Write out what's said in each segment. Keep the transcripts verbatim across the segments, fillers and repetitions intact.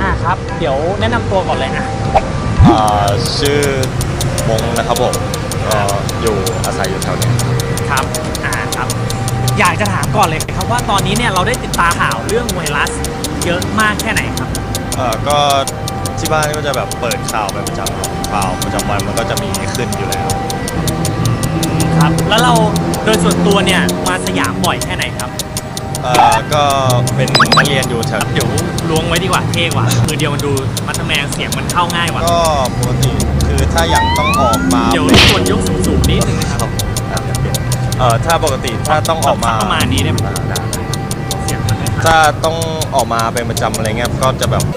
อ่าครับเดี๋ยวแนะนำตัวก่อนเลยนะอ่าชื่อมงนะครับผมก็อยู่อาศัยอยู่แถวนี้ครับอ่าครับอยากจะถามก่อนเลยครับว่าตอนนี้เนี่ยเราได้ติดตามข่าวเรื่องไวรัสเยอะมากแค่ไหนครับเอ่อก็ที่บ้านก็จะแบบเปิดข่าวไปประจำข่าวประจำวันมันก็จะมีขึ้นอยู่แล้วครับแล้วเราโดยส่วนตัวเนี่ยมาสยามบ่อยแค่ไหนครับเอ่อก็เป็นนักเรียนอยู่แถวเดี๋ยวล้วงไว้ดีกว่าเท่กว่ามือเดียวมันดูมัดแมงเสียงมันเข้าง่ายกว่าก็ปกติคือถ้าอย่างต้องออกมาเดี๋ยวคนยกสูงๆนิดนึงนะครับเอ่อถ้าปกติถ้าต้องออกมาประมาณนี้ได้ไหมเสียงมันถ้าต้องออกมาเป็นประจำอะไรเงี้ยก็จะแบบ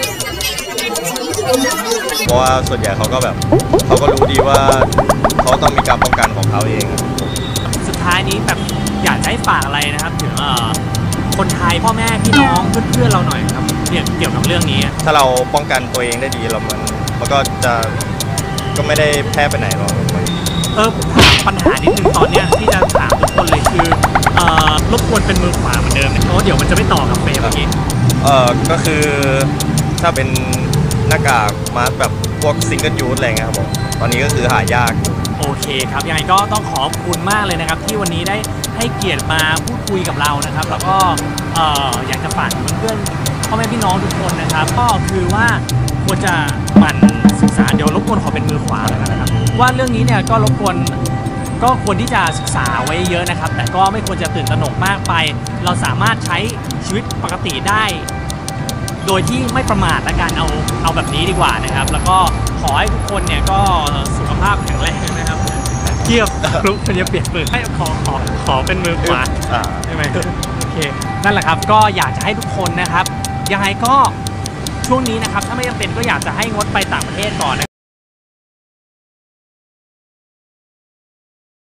เพราะว่าส่วนใหญ่เขาก็แบบเขาก็รู้ดีว่าเขาต้องมีการป้องกันของเขาเองสุดท้ายนี้แบบอยากจะให้ฝากอะไรนะครับถึงคนไทยพ่อแม่พี่น้องเพื่อนๆเราหน่อยครับเกี่ยวกับเรื่องนี้ถ้าเราป้องกันตัวเองได้ดีเรามันมันก็จะก็ไม่ได้แพร่ไปไหนหรอกเออถามปัญหานิดนึงตอนเนี้ยที่จะถามทุกคนเลยคือเอ่อรบกวนเป็นมือขวาเหมือนเดิมเพราะเดี๋ยวมันจะไม่ต่อกับเฟรมเมื่อกี้เออก็คือถ้าเป็นหน้ากากมาสแบบพวกซิงเกิลยูสอะไรเงี้ยครับผมตอนนี้ก็คือหายากโอเคครับยังไงก็ต้องขอบคุณมากเลยนะครับที่วันนี้ได้ให้เกียรติมาพูดคุยกับเรานะครับแล้วก็เอ่ออยากจะฝากถึงเพื่อนพ่อแม่พี่น้องทุกคนนะครับก็คือว่าควรจะหมั่นศึกษาเดี๋ยวรบกวนขอเป็นมือขวาแล้วกันนะครับว่าเรื่องนี้เนี่ยก็รบกวนก็ควรที่จะศึกษาไว้เยอะนะครับแต่ก็ไม่ควรจะตื่นตระหนกมากไปเราสามารถใช้ชีวิตปกติได้โดยที่ไม่ประมาทและการเอาเอาแบบนี้ดีกว่านะครับแล้วก็ขอให้ทุกคนเนี่ยก็สุขภาพแข็งแรงนะครับเทียบลุกมันจะเปลี่ยนมือให้ขอขอขอเป็นมือขวาใช่ไหมโอเคนั่นแหละครับก็อยากจะให้ทุกคนนะครับยังไงก็ช่วงนี้นะครับถ้าไม่จำเป็นก็อยากจะให้งดไปต่างประเทศก่อนนะ